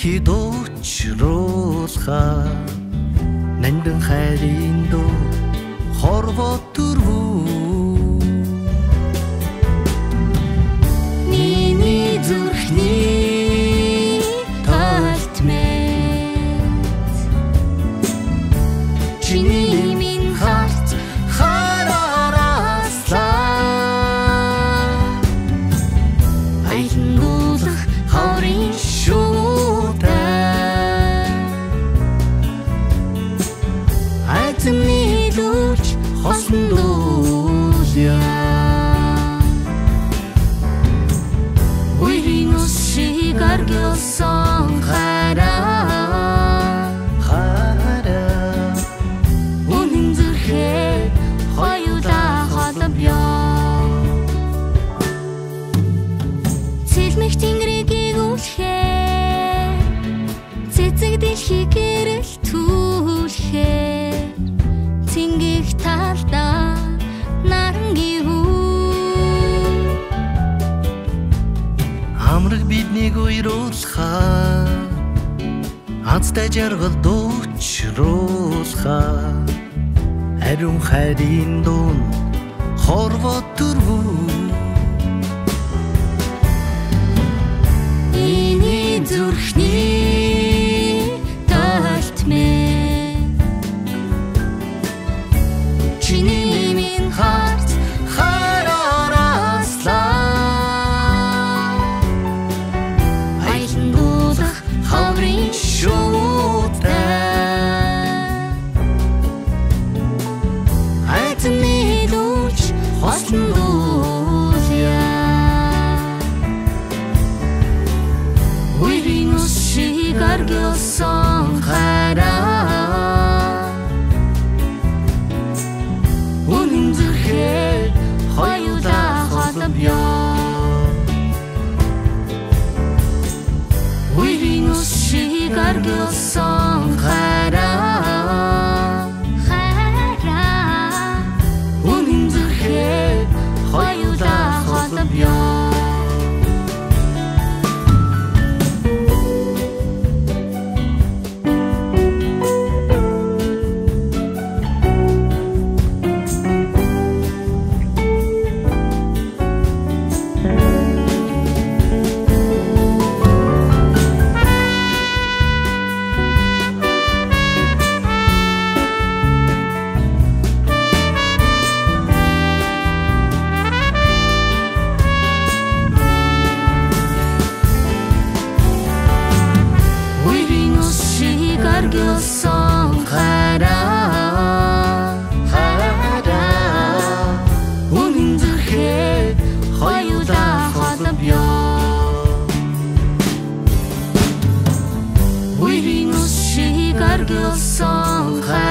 дэлхий дуучлуулахаа нандин хайрын дуу хорвоо дөрвөө миний зүрхний талтмэт чиний минь харт харараслаа айлнгуулах хаврын шуутай айтмны лүлж хосон дуулъя үерийн ус шиг аргилсан хараа үнэн зүрхээ хоёулаа холбоё цэлмэх тэнгэрийг игүүлэхээ цэцэг дэлхий гэрэл түлхээ цэнгэх талдаа нарангийн амраг биднийг уйруулахаа азтай жаргал дуучруулахаа ариун хайрын дуун хорвоо дөрвөө миний зүрхний талтмэт чиний минь харт харараслаа айлнгуулах хаврын шуутай айтмны лүлж хосон дуулъя үерийн ус шиг аргилсан хараа үнэн зүрхээ хоёулаа холбоё үерийн ус шиг аргилсан хараа үнэн зүрхээ хоёулаа холбоё аргилсан хараа үнэн зүрхээ хоёулаа холбоё үерийн ус шиг аргилсан